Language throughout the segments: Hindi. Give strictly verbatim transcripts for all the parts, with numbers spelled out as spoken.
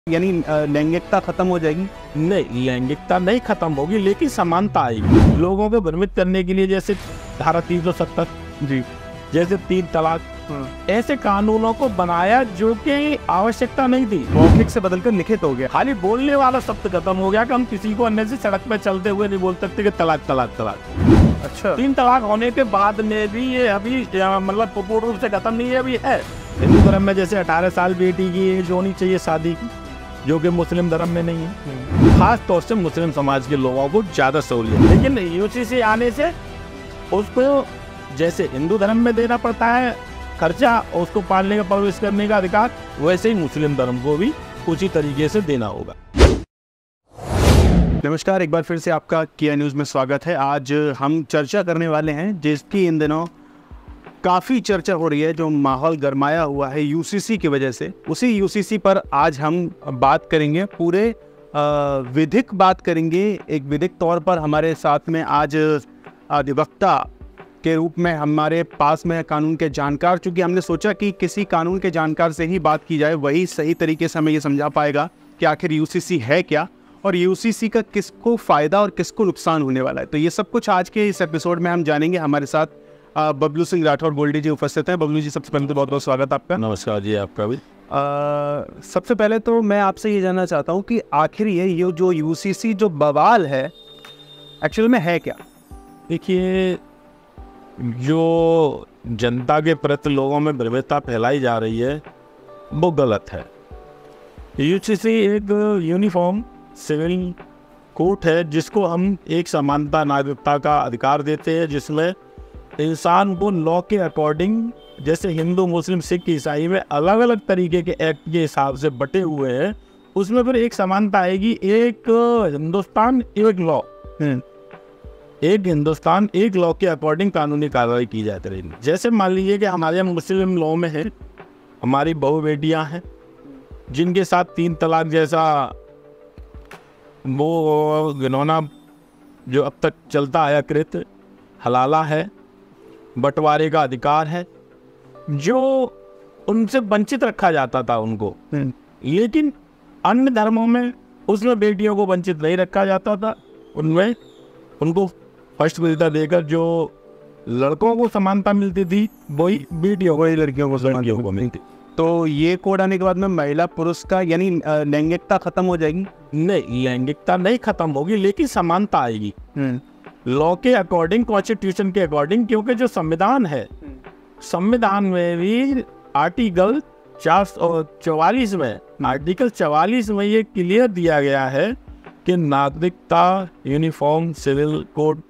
यानी लैंगिकता खत्म हो जाएगी? नहीं, लैंगिकता नहीं खत्म होगी, लेकिन समानता आएगी। लोगों को भ्रमित करने के लिए जैसे धारा तीन सौ सत्तर जी, जैसे तीन तलाक, ऐसे कानूनों को बनाया जो कि आवश्यकता नहीं थी। मौखिक से बदलकर लिखित हो गया। खाली बोलने वाला शब्द खत्म हो गया कि हम किसी को अन्य से सड़क पे चलते हुए नहीं बोल सकते कि तलाक तलाक तलाक। अच्छा, तीन तलाक होने के बाद में भी ये अभी मतलब पूर्ण रूप से खत्म नहीं है, अभी है। हिंदू धर्म में जैसे अठारह साल बेटी की एज होनी चाहिए शादी की, जो कि मुस्लिम धर्म में नहीं है। खास तौर से मुस्लिम समाज के लोगों को ज्यादा सहूलियत, लेकिन यूसीसी आने से उसको जैसे हिंदू धर्म में देना पड़ता है खर्चा और उसको पालने का परवरिश करने का अधिकार, वैसे ही मुस्लिम धर्म को भी उसी तरीके से देना होगा। नमस्कार, एक बार फिर से आपका किया न्यूज़ में स्वागत है। आज हम चर्चा करने वाले हैं जिसकी इन दिनों काफ़ी चर्चा हो रही है, जो माहौल गरमाया हुआ है यूसीसी की वजह से। उसी यूसीसी पर आज हम बात करेंगे, पूरे विधिक बात करेंगे। एक विधिक तौर पर हमारे साथ में आज अधिवक्ता के रूप में हमारे पास में कानून के जानकार, चूँकि हमने सोचा कि किसी कानून के जानकार से ही बात की जाए, वही सही तरीके से हमें ये समझा पाएगा कि आखिर यूसीसी है क्या और यूसीसी का किसको फ़ायदा और किसको नुकसान होने वाला है। तो ये सब कुछ आज के इस एपिसोड में हम जानेंगे। हमारे साथ बबलू सिंह राठौर गोल्डी जी उपस्थित हैं। बबलू जी, सबसे पहले तो बहुत बहुत स्वागत आपका। नमस्कार जी, आपका भी। आ, सबसे पहले तो मैं आपसे ये जानना चाहता हूँ कि आखिर ये ये जो यूसीसी जो बवाल है एक्चुअल में है क्या? देखिए, जो जनता के प्रति लोगों में भ्रमितता फैलाई जा रही है वो गलत है। यूसीसी एक यूनिफॉर्म सिविल कोर्ट है जिसको हम एक समानता नागरिकता का अधिकार देते हैं, जिसमें इंसान को लॉ के अकॉर्डिंग, जैसे हिंदू मुस्लिम सिख ईसाई में अलग अलग तरीके के एक्ट के हिसाब से बटे हुए हैं, उसमें फिर एक समानता आएगी। एक हिंदुस्तान एक लॉ, एक हिंदुस्तान एक लॉ के अकॉर्डिंग कानूनी कार्रवाई की जाती रहेगी। जैसे मान लीजिए कि हमारे यहाँ मुस्लिम लॉ में है, हमारी बहु बेटियाँ हैं जिनके साथ तीन तलाक जैसा वो घिनौना जो अब तक चलता आया कृत्य हलाला है, बंटवारे का अधिकार है, जो उनसे वंचित रखा जाता था उनको। लेकिन अन्य धर्मों में उसमें बेटियों को वंचित नहीं रखा जाता था, उनमें उनको फर्स्ट विजेता देकर जो लड़कों को समानता मिलती थी वही बेटियों को, लड़कियों को लड़कियों को मिलती। तो ये कोड आने के बाद में महिला पुरुष का यानी लैंगिकता खत्म हो जाएगी? नहीं, लैंगिकता नहीं खत्म होगी, लेकिन समानता आएगी लॉ के अकॉर्डिंग, कॉन्स्टिट्यूशन के अकॉर्डिंग। क्योंकि जो संविधान है, संविधान में भी आर्टिकल चार सौ चौवालीस में आर्टिकल चौवालीस में ये क्लियर दिया गया है कि नागरिकता यूनिफॉर्म सिविल कोड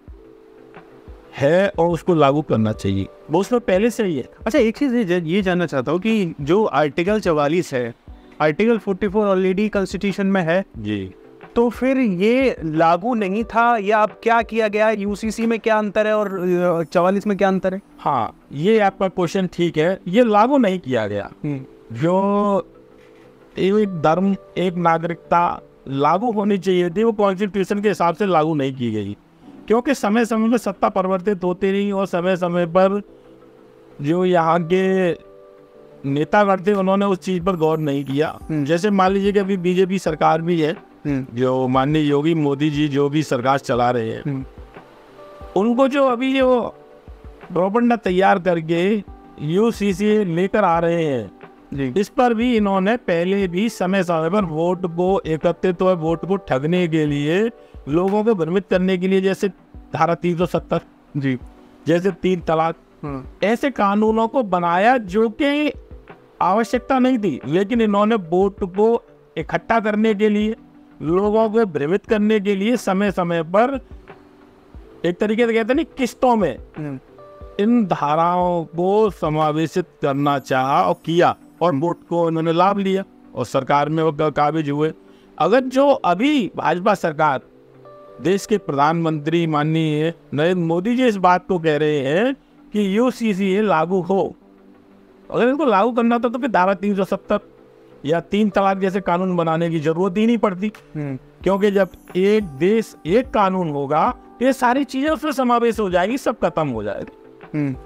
है और उसको लागू करना चाहिए, वो उसमें पहले से ही है। अच्छा, एक चीज़ ये जानना चाहता हूँ कि जो आर्टिकल चवालीस है, आर्टिकल चौवालीस ऑलरेडी कॉन्स्टिट्यूशन में है जी, तो फिर ये लागू नहीं था या अब क्या किया गया? यूसीसी में क्या अंतर है और चवालीस में क्या अंतर है? हाँ, ये आपका क्वेश्चन ठीक है। ये लागू नहीं किया गया। जो एक धर्म एक नागरिकता लागू होनी चाहिए थी, वो कॉन्स्टिट्यूशन के हिसाब से लागू नहीं की गई, क्योंकि समय समय पर सत्ता परिवर्तित होती रही और समय समय पर जो यहाँ के नेतागण थे उन्होंने उस चीज़ पर गौर नहीं किया। जैसे मान लीजिए कि अभी बीजेपी सरकार भी है, जो माननीय योगी मोदी जी जो भी सरकार चला रहे हैं, उनको जो अभी जो प्रोपेगेंडा तैयार करके यूसीसी लेकर आ रहे हैं जी, इस पर भी इन्होंने पहले भी समय समय पर वोट को एकत्रित और वोट को ठगने के लिए, लोगों को भ्रमित करने के लिए, जैसे धारा तीन सौ सत्तर जी, जैसे तीन तलाक, ऐसे कानूनों को बनाया जो कि आवश्यकता नहीं थी, लेकिन इन्होंने वोट को इकट्ठा करने के लिए, लोगों को भ्रमित करने के लिए समय समय पर एक तरीके से कहते नहीं किस्तों में इन धाराओं को समावेशित करना चाहा और किया, और वोट को उन्होंने लाभ लिया और सरकार में वो काबिज हुए। अगर जो अभी भाजपा सरकार, देश के प्रधानमंत्री माननीय नरेंद्र मोदी जी इस बात को कह रहे हैं कि यूसीसी लागू हो, अगर इनको लागू करना था तो फिर धारा तीन सौ सत्तर या तीन तलाक जैसे कानून बनाने की जरूरत ही नहीं पड़ती, क्योंकि जब एक देश एक कानून होगा तो ये सारी चीजें उसमें समावेश हो जाएगी, सब खत्म हो जाएगी।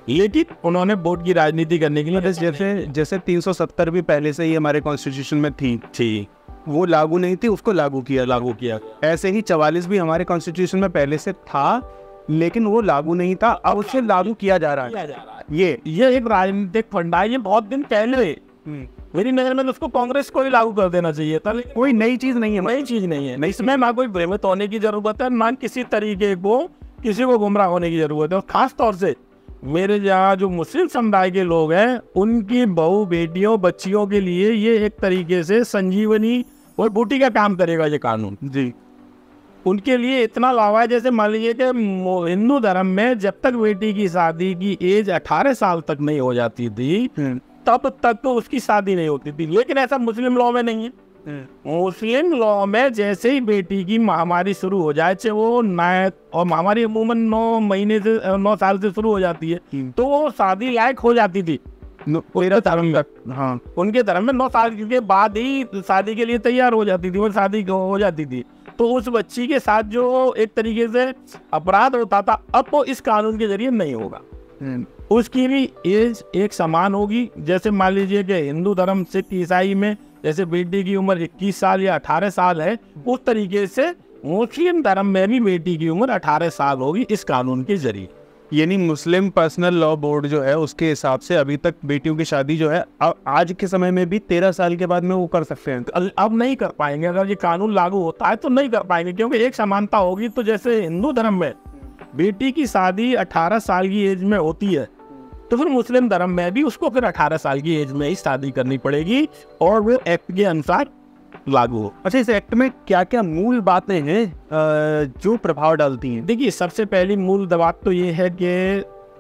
लेकिन उन्होंने वोट की राजनीति करने के लिए जैसे जैसे तीन सौ सत्तर भी पहले से ही हमारे कॉन्स्टिट्यूशन में थी थी वो लागू नहीं थी, उसको लागू किया लागू किया। ऐसे ही चवालीस भी हमारे कॉन्स्टिट्यूशन में पहले से था, लेकिन वो लागू नहीं था, अब उसे लागू किया जा रहा है। ये ये एक राजनीतिक फंडा है, ये बहुत दिन पहले मेरी नजर में तो उसको कांग्रेस को ही लागू कर देना चाहिए था, लेकिन कोई नई चीज नहीं है, नई चीज नहीं है। इसमें ना कोई भ्रमित होने की जरूरत है, ना किसी तरीके को किसी को गुमराह होने की जरूरत है। और खास तौर से मेरे यहाँ जो मुस्लिम समुदाय के लोग हैं, उनकी बहू बेटियों बच्चियों के लिए ये एक तरीके से संजीवनी और बूटी का काम करेगा ये कानून जी। उनके लिए इतना लावा है, जैसे मान लीजिए कि हिंदू धर्म में जब तक बेटी की शादी की एज अठारह साल तक नहीं हो जाती थी तब तक तो उसकी शादी नहीं होती थी, लेकिन ऐसा मुस्लिम लॉ में नहीं है। मुस्लिम लॉ में जैसे ही बेटी की महामारी शुरू हो जाए, चाहे वो नायक, और महामारी अमूमन नौ महीने से नौ साल से शुरू हो जाती है, तो वो शादी लायक हो जाती थी उनके धर्म में। हाँ, उनके धर्म में नौ साल के बाद ही शादी के लिए तैयार हो जाती थी, वो शादी हो जाती थी। तो उस बच्ची के साथ जो एक तरीके से अपराध होता था, अब वो इस कानून के जरिए नहीं होगा। उसकी भी एज एक समान होगी। जैसे मान लीजिए कि हिंदू धर्म, सिख, ईसाई में जैसे बेटी की उम्र इक्कीस साल या अठारह साल है, उस तरीके से मुस्लिम धर्म में भी बेटी की उम्र अठारह साल होगी इस कानून के जरिए। यानी मुस्लिम पर्सनल लॉ बोर्ड जो है उसके हिसाब से अभी तक बेटियों की शादी जो है आज के समय में भी तेरह साल के बाद में वो कर सकते हैं। अब नहीं कर पाएंगे, अगर ये कानून लागू होता है तो नहीं कर पाएंगे, क्योंकि एक समानता होगी। तो जैसे हिंदू धर्म में बेटी की शादी अठारह साल की एज में होती है, तो फिर मुस्लिम धर्म में भी उसको फिर अठारह साल की एज में ही शादी करनी पड़ेगी, और वो एक्ट के अनुसार लागू हो। अच्छा, इस एक्ट में क्या क्या मूल बातें हैं जो प्रभाव डालती हैं? देखिए, सबसे पहली मूल बात तो ये है कि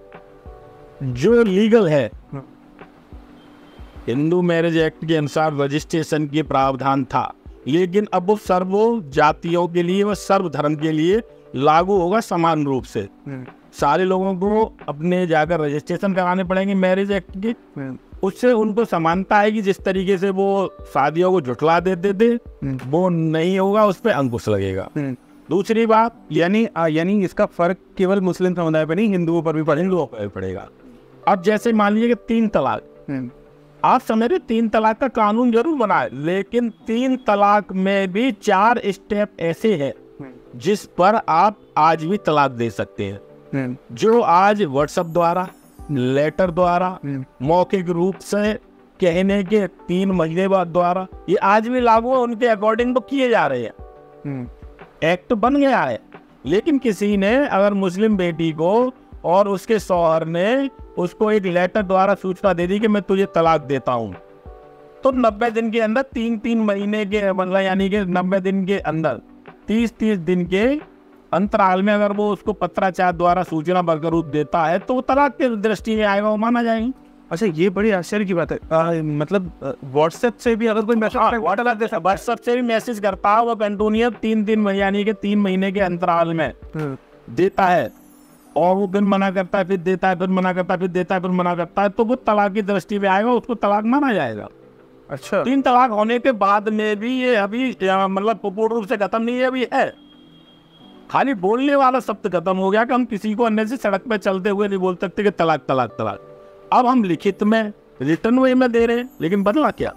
जो लीगल है, हिंदू मैरिज एक्ट के अनुसार रजिस्ट्रेशन के प्रावधान था, लेकिन अब वो सर्व जातियों के लिए व सर्व धर्म के लिए लागू होगा समान रूप से। सारे लोगों को अपने जाकर रजिस्ट्रेशन कराने पड़ेंगे मैरिज एक्ट के, उससे उनको समानता आएगी। जिस तरीके से वो शादियों को झुठला देते थे वो नहीं होगा, उस पर अंकुश लगेगा। दूसरी बात, यानी यानी इसका फर्क केवल मुस्लिम समुदाय पर नहीं, हिंदुओं पर भी पड़ेगा। हिंदुओं पर भी पड़ेगा। अब जैसे मान लीजिए कि तीन तलाक, आप समझ रहे, तीन तलाक का कानून जरूर बना है, लेकिन तीन तलाक में भी चार स्टेप ऐसे हैं जिस पर आप आज भी तलाक दे सकते हैं, जो आज व्हाट्सएप द्वारा, लेटर द्वारा, मौखिक रूप से कहने के तीन महीने बाद द्वारा, ये आज भी लागू है, उनके अकॉर्डिंग तो किए जा रहे हैं। एक्ट बन गया है, लेकिन किसी ने अगर मुस्लिम बेटी को और उसके शौहर ने उसको एक लेटर द्वारा सूचना दे दी कि मैं तुझे तलाक देता हूं, तो नब्बे दिन के अंदर, तीन तीन महीने के मतलब यानी कि नब्बे दिन के अंदर तीस तीस दिन के अंतराल में अगर वो उसको पत्राचार द्वारा सूचना बरकर रूप देता है, तो वो तलाक के दृष्टि में आएगा, वो माना जाएगी। अच्छा, ये बड़ी आश्चर्य की बात है। आ, मतलब व्हाट्सएप से भी अगर कोई मैसेज व्हाट्सएप से भी मैसेज करता है, वो कंटिन्यू तीन तीन यानी कि तीन महीने के अंतराल में देता है, और वो फिर मना करता है, फिर देता है, फिर मना करता है, फिर देता है, फिर मना करता है, तो वो तलाक की दृष्टि में आएगा, उसको तलाक माना जाएगा। अच्छा, तीन तलाक होने के बाद में भी ये अभी मतलब पूर्ण रूप से खत्म नहीं है, अभी है, खाली बोलने वाला शब्द खत्म हो गया कि हम किसी को अन्य से सड़क पे चलते हुए नहीं बोल सकते कि तलाक तलाक तलाक। अब हम लिखित में, रिटर्न वे में दे रहे हैं, लेकिन बदला क्या,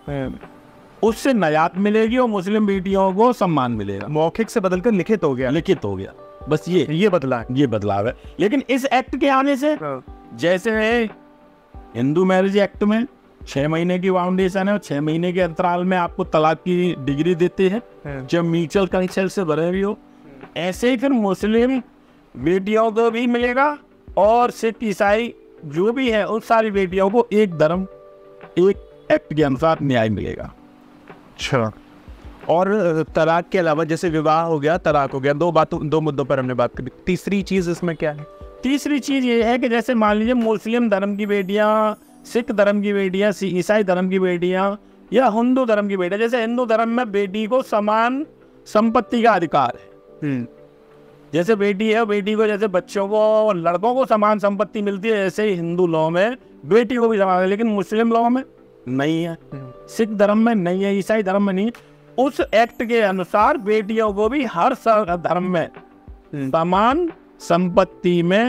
उससे नजात मिलेगी और मुस्लिम बेटियों को सम्मान मिलेगा। मौखिक से बदलकर लिखित हो गया, लिखित हो गया, बस ये ये बदला है, ये बदलाव है। लेकिन इस एक्ट के आने से, जैसे हिंदू मैरिज एक्ट में छह महीने की फाउंडेशन है और छह महीने के अंतराल में आपको तलाक की डिग्री देते हैं जब म्यूचुअल कंसेंट से भरे हुए हो, ऐसे ही फिर मुस्लिम बेटियों को भी मिलेगा, और सिख ईसाई जो भी है उन सारी बेटियों को एक धर्म, एक एक्ट के अनुसार न्याय मिलेगा। अच्छा, और तलाक के अलावा जैसे विवाह हो गया, तलाक हो गया, दो बातों दो मुद्दों पर हमने बात करी। तीसरी चीज इसमें क्या है? तीसरी चीज ये है कि जैसे मान लीजिए मुस्लिम धर्म की बेटियां, सिख धर्म की बेटियां, ईसाई धर्म की बेटियां या हिंदू धर्म की बेटियां, जैसे हिंदू धर्म में बेटी को समान संपत्ति का अधिकार है, जैसे बेटी है, बेटी को जैसे बच्चों को और लड़कों को समान संपत्ति मिलती है, ऐसे ही हिंदू लॉ में बेटी को भी समान है, लेकिन मुस्लिम लॉ में नहीं है, सिख धर्म में नहीं है, ईसाई धर्म में नहीं। उस एक्ट के अनुसार बेटियों को भी हर धर्म में समान संपत्ति में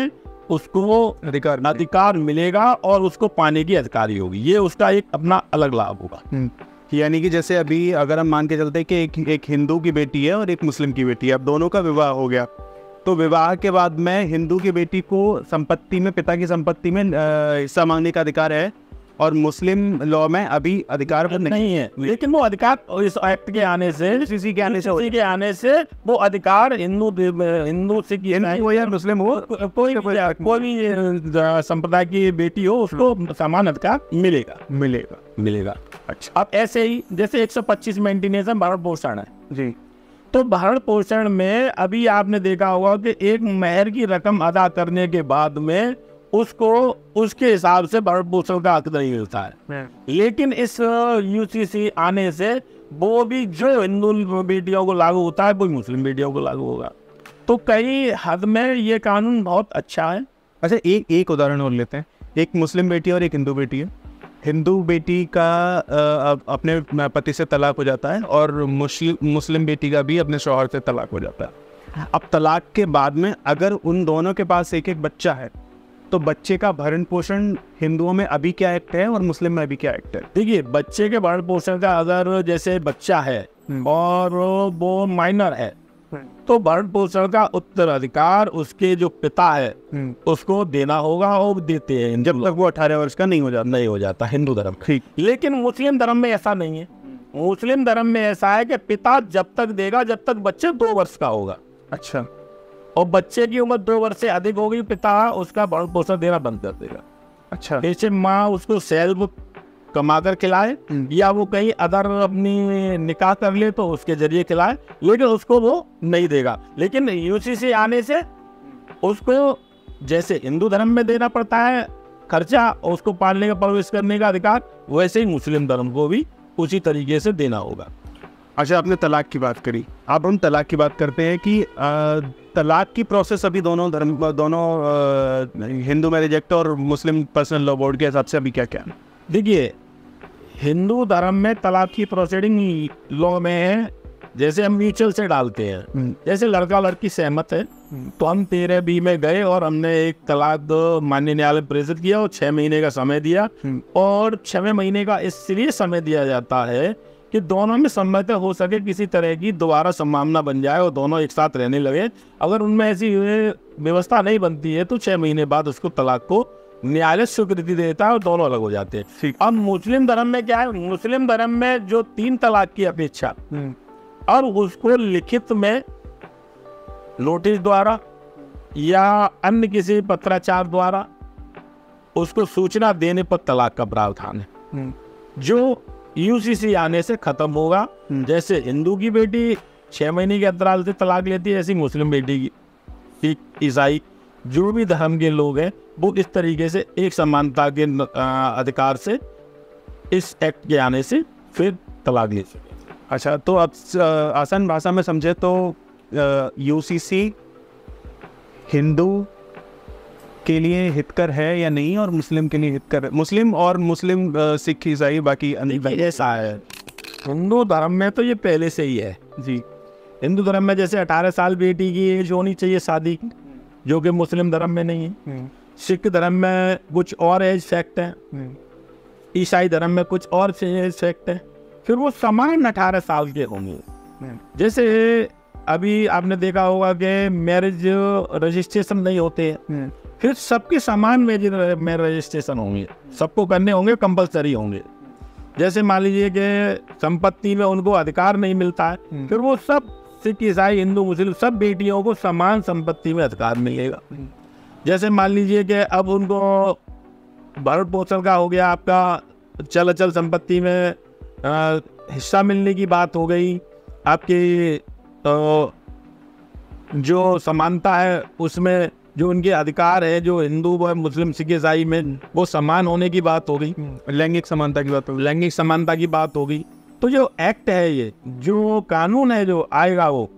उसको अधिकार अधिकार मिलेगा और उसको पाने की अधिकारी होगी। ये उसका एक अपना अलग लाभ होगा। यानी कि जैसे अभी अगर हम मान के चलते हैं कि एक एक हिंदू की बेटी है और एक मुस्लिम की बेटी है, अब दोनों का विवाह हो गया, तो विवाह के बाद में हिंदू की बेटी को संपत्ति में, पिता की संपत्ति में हिस्सा मांगने का अधिकार है, और मुस्लिम लॉ में अभी अधिकार नहीं, नहीं है। लेकिन वो अधिकार इस एक्ट के आने से, यूसीसी के आने से यूसीसी के आने से वो अधिकार हिंदू हिंदू सिख हो या मुस्लिम हो, कोई कोई भी संप्रदाय की बेटी हो, उसको समान अधिकार मिलेगा मिलेगा मिलेगा अच्छा। अब ऐसे ही जैसे एक सौ पच्चीस मेंटेनेंस भरण पोषण है जी, तो भरण पोषण में अभी आपने देखा होगा कि एक मेहर की रकम अदा करने के बाद में उसको उसके हिसाब से भरण पोषण का हक नहीं मिलता है। लेकिन इस यूसीसी आने से वो भी जो हिंदू बेटियों को लागू होता है वो मुस्लिम बेटियों को लागू होगा। तो कई हद में ये कानून बहुत अच्छा है। अच्छा, एक एक उदाहरण और लेते हैं। एक मुस्लिम बेटी और एक हिंदू बेटी है। हिंदू बेटी का आ, अपने पति से तलाक हो जाता है और मुस्लिम मुस्लिम बेटी का भी अपने शौहर से तलाक हो जाता है। अब तलाक के बाद में अगर उन दोनों के पास एक एक बच्चा है, तो बच्चे का भरण पोषण हिंदुओं में अभी क्या एक्ट है और मुस्लिम में अभी क्या एक्ट है? देखिए, बच्चे के भरण पोषण का अगर जैसे बच्चा है और वो माइनर है तो भरण पोषण का उत्तराधिकार उसके जो पिता है उसको देना होगा और देते हैं जब तक वो अठारह वर्ष का नहीं हो जाता नहीं हो जाता हिंदू धर्म। ठीक। लेकिन मुस्लिम धर्म में ऐसा नहीं है। मुस्लिम धर्म में ऐसा है कि पिता जब तक देगा जब तक बच्चे दो वर्ष का होगा। अच्छा। और बच्चे की उम्र दो वर्ष से अधिक होगी, पिता उसका भरण पोषण देना बंद कर देगा। अच्छा। जैसे माँ उसको सेल्फ कमा कर खिलाए या वो कहीं अदर अपनी निकाह कर ले तो उसके जरिए खिलाए, लेकिन उसको वो नहीं देगा। लेकिन यूसीसी आने से उसको जैसे हिंदू धर्म में देना पड़ता है खर्चा और उसको पालने का परवरिश करने का अधिकार, वैसे ही मुस्लिम धर्म को भी उसी तरीके से देना होगा। अच्छा, आपने तलाक की बात करी, अब हम तलाक की बात करते हैं कि आ, तलाक की प्रोसेस अभी दोनों धर्म दोनों आ, हिंदू मैरिज एक्ट और मुस्लिम पर्सनल लॉ बोर्ड के हिसाब से अभी क्या क्या है? देखिए, हिंदू धर्म में तलाक की प्रोसीडिंग लॉ में है, जैसे हम म्यूचुअल से डालते हैं। जैसे लड़का लड़की सहमत है तो हम तेरह बी में गए और हमने एक तलाक माननीय न्यायालय प्रेषित किया और छः महीने का समय दिया। और छः महीने का इसलिए समय दिया जाता है कि दोनों में सम्मति हो सके, किसी तरह की दोबारा संभावना बन जाए और दोनों एक साथ रहने लगे। अगर उनमें ऐसी व्यवस्था नहीं बनती है तो छः महीने बाद उसको तलाक को न्यायालय स्वीकृति देता है और दोनों अलग हो जाते हैं। अब मुस्लिम धर्म में क्या है, मुस्लिम धर्म में जो तीन तलाक की अपेक्षा और उसको लिखित में नोटिस द्वारा या अन्य किसी पत्राचार द्वारा उसको सूचना देने पर तलाक का प्रावधान है, जो यूसीसी आने से खत्म होगा। जैसे हिंदू की बेटी छह महीने के अंतराल से तलाक लेती है, ऐसी मुस्लिम बेटी की, सिख, ईसाई, जो भी धर्म के लोग हैं वो इस तरीके से एक समानता के अधिकार से इस एक्ट के आने से फिर तलाक ले सके। अच्छा, तो अब आसान भाषा में समझे तो यूसीसी हिंदू के लिए हितकर है या नहीं और मुस्लिम के लिए हितकर, मुस्लिम और मुस्लिम सिख ईसाई बाकी ऐसा है। हिंदू धर्म में तो ये पहले से ही है जी। हिंदू धर्म में जैसे अठारह साल बेटी की एज होनी चाहिए शादी की, जो कि मुस्लिम धर्म में नहीं है। सिख धर्म में कुछ और एज फैक्ट है, ईसाई धर्म में कुछ और एज फैक्ट है, फिर वो समान अठारह साल के होंगे। जैसे अभी आपने देखा होगा कि मैरिज रजिस्ट्रेशन नहीं होते हैं, फिर सबके समान मैरिज रजिस्ट्रेशन होंगे, सबको करने होंगे, कंपलसरी होंगे। जैसे मान लीजिए कि संपत्ति में उनको अधिकार नहीं मिलता है, फिर वो सब सिख, ईसाई, हिंदू, मुस्लिम सब बेटियों को समान संपत्ति में अधिकार मिलेगा। जैसे मान लीजिए कि अब उनको भरण पोषण का हो गया, आपका चल अचल संपत्ति में आ, हिस्सा मिलने की बात हो गई, आपकी आ, जो समानता है उसमें जो उनके अधिकार है, जो हिंदू व मुस्लिम, सिख, ईसाई में वो समान होने की बात हो गई, लैंगिक समानता की बात हो गई, लैंगिक समानता की बात हो गई। तो जो एक्ट है, ये जो कानून है जो आएगा वो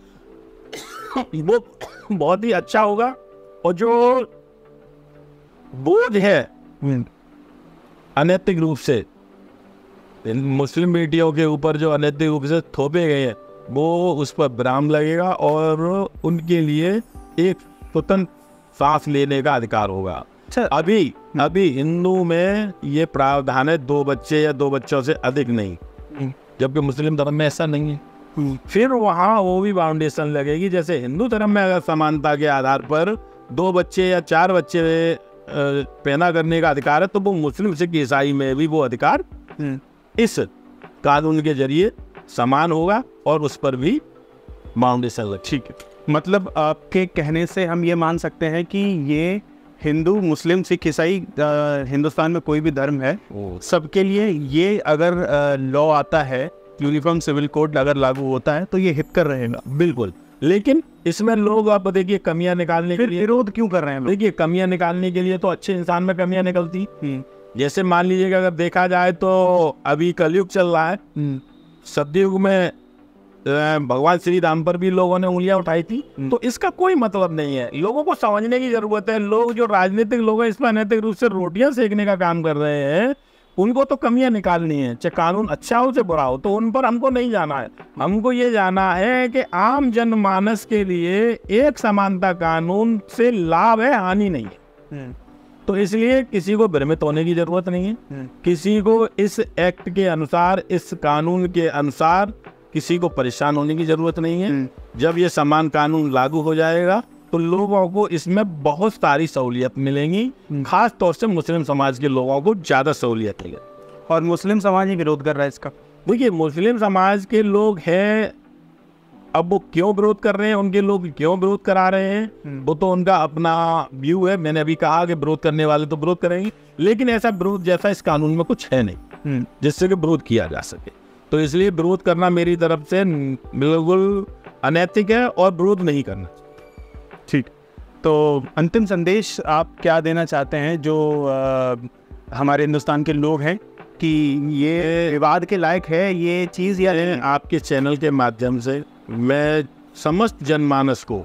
वो बहुत ही अच्छा होगा। और जो बोझ है अनैतिक रूप से मुस्लिम बेटियों के ऊपर जो अनैतिक रूप से थोपे गए हैं, वो उस पर विराम लगेगा और उनके लिए एक स्वतंत्र सांस लेने का अधिकार होगा। अच्छा, अभी अभी हिंदू में ये प्रावधान है दो बच्चे या दो बच्चों से अधिक नहीं, जबकि मुस्लिम धर्म में ऐसा नहीं है। फिर वहाँ वो भी बाउंडेशन लगेगी, जैसे हिंदू धर्म में अगर समानता के आधार पर दो बच्चे या चार बच्चे पैदा करने का अधिकार है, तो वो मुस्लिम सिख ईसाई में भी वो अधिकार इस कानून के जरिए समान होगा और उस पर भी बाउंडेशन लग। ठीक है, मतलब आपके कहने से हम ये मान सकते हैं कि ये हिंदू मुस्लिम सिख ईसाई हिंदुस्तान में कोई भी धर्म है, सबके लिए ये अगर लॉ आता है, यूनिफॉर्म सिविल कोड अगर लागू होता है तो ये हितकर रहेगा। बिल्कुल, लेकिन इसमें लोग आप देखिए कमियां निकालने के लिए विरोध क्यों कर रहे हैं? देखिए कमियां निकालने के लिए तो अच्छे इंसान में कमियां निकलती। जैसे मान लीजिएगा अगर देखा जाए तो अभी कलयुग चल रहा है, सतयुग में भगवान श्री राम पर भी लोगों ने उंगलियां उठाई थी, तो इसका कोई मतलब नहीं है। लोगों को समझने की जरूरत है। लोग जो राजनीतिक लोग हैं इसमें अनैतिक रूप से रोटियां सेकने का काम कर रहे हैं, उनको तो कमियां निकालनी है, चाहे कानून अच्छा हो चाहे बुरा हो, तो उन पर हमको नहीं जाना है। हमको ये जाना है कि आम जनमानस के लिए एक समानता कानून से लाभ है, हानि नहीं है। तो इसलिए किसी को भ्रमित होने की जरूरत नहीं है, किसी को इस एक्ट के अनुसार, इस कानून के अनुसार किसी को परेशान होने की जरूरत नहीं है। जब ये समान कानून लागू हो जाएगा तो लोगों को इसमें बहुत सारी सहूलियत मिलेंगी, खास तौर से मुस्लिम समाज के लोगों को ज्यादा सहूलियत मिलेगी। और मुस्लिम समाज ही विरोध कर रहा है इसका। देखिए मुस्लिम समाज के लोग हैं, अब वो क्यों विरोध कर रहे हैं, उनके लोग क्यों विरोध करा रहे हैं, वो तो उनका अपना व्यू है। मैंने अभी कहा कि विरोध करने वाले तो विरोध करेंगे, लेकिन ऐसा विरोध जैसा इस कानून में कुछ है नहीं जिससे कि विरोध किया जा सके। तो इसलिए विरोध करना मेरी तरफ से बिल्कुल अनैतिक है और विरोध नहीं करना। ठीक, तो अंतिम संदेश आप क्या देना चाहते हैं जो आ, हमारे हिंदुस्तान के लोग हैं कि ये विवाद के लायक है ये चीज़, या नहीं? आपके चैनल के माध्यम से मैं समस्त जनमानस को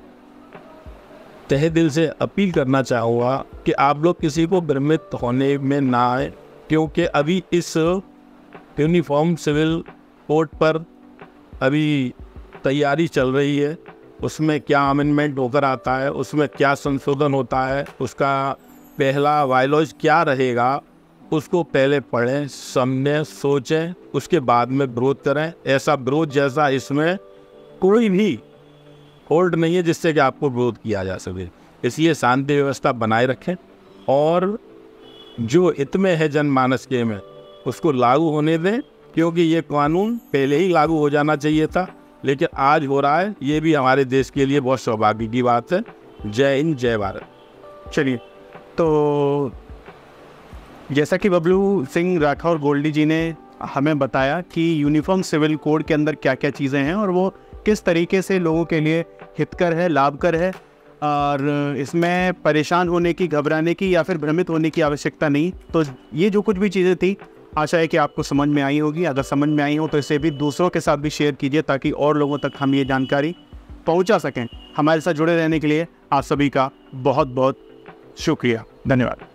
तहे दिल से अपील करना चाहूँगा कि आप लोग किसी को भ्रमित होने में ना आए, क्योंकि अभी इस यूनिफॉर्म सिविल कोड पर अभी तैयारी चल रही है। उसमें क्या अमेंडमेंट होकर आता है, उसमें क्या संशोधन होता है, उसका पहला वायलॉज क्या रहेगा, उसको पहले पढ़ें, समझें, सोचें, उसके बाद में विरोध करें। ऐसा विरोध जैसा इसमें कोई भी होल्ड नहीं है जिससे कि आपको विरोध किया जा सके। इसलिए शांति व्यवस्था बनाए रखें और जो हित में है जनमानस के में उसको लागू होने दें, क्योंकि ये कानून पहले ही लागू हो जाना चाहिए था, लेकिन आज हो रहा है। ये भी हमारे देश के लिए बहुत सौभाग्य की बात है। जय हिंद, जय भारत। चलिए, तो जैसा कि बबलू सिंह राठौर गोल्डी जी ने हमें बताया कि यूनिफॉर्म सिविल कोड के अंदर क्या क्या चीज़ें हैं और वो किस तरीके से लोगों के लिए हितकर है, लाभकर है, और इसमें परेशान होने की, घबराने की या फिर भ्रमित होने की आवश्यकता नहीं। तो ये जो कुछ भी चीज़ें थी, आशा है कि आपको समझ में आई होगी। अगर समझ में आई हो तो इसे भी दूसरों के साथ भी शेयर कीजिए ताकि और लोगों तक हम ये जानकारी पहुंचा सकें। हमारे साथ जुड़े रहने के लिए आप सभी का बहुत बहुत शुक्रिया, धन्यवाद।